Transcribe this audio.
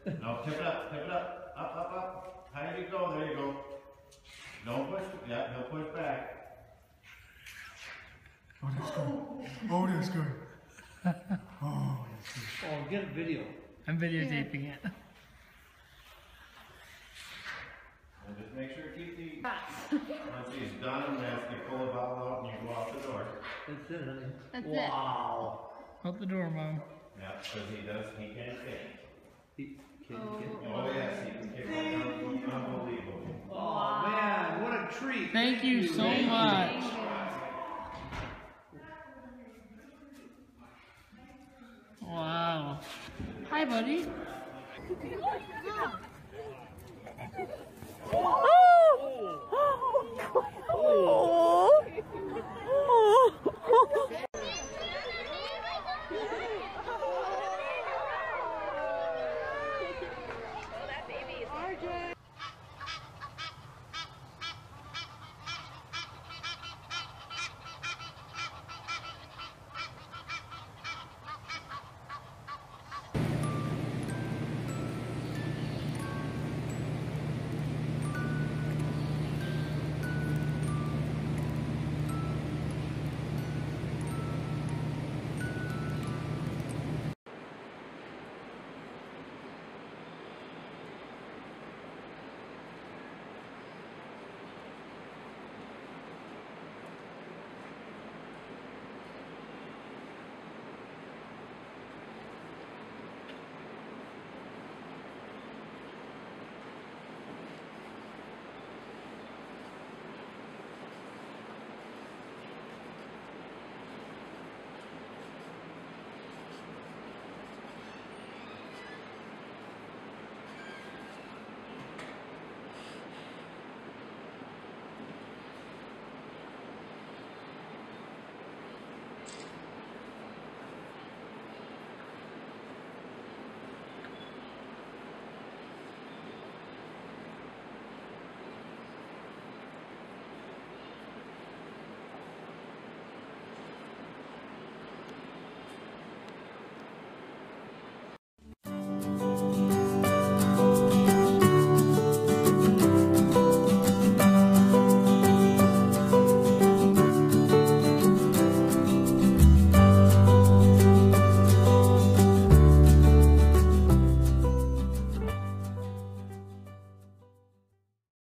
No, tip it up, tip it up. Up, up, up. Higher you go, there you go. Don't push, yeah, don't push back. Oh, that's good. Oh, that's good. Oh, that's good. Oh, get a video. I'm videotaping it. And just make sure to keep the, once he's done, then you pull the bottle out and you go out the door. That's it, honey. That's Wow. Out the door, Mom. Yeah, because he can't kick. Oh, Oh yes, he can kick like unbelievable. man, what a treat. Thank you so much. Wow. Hi, buddy. Oh!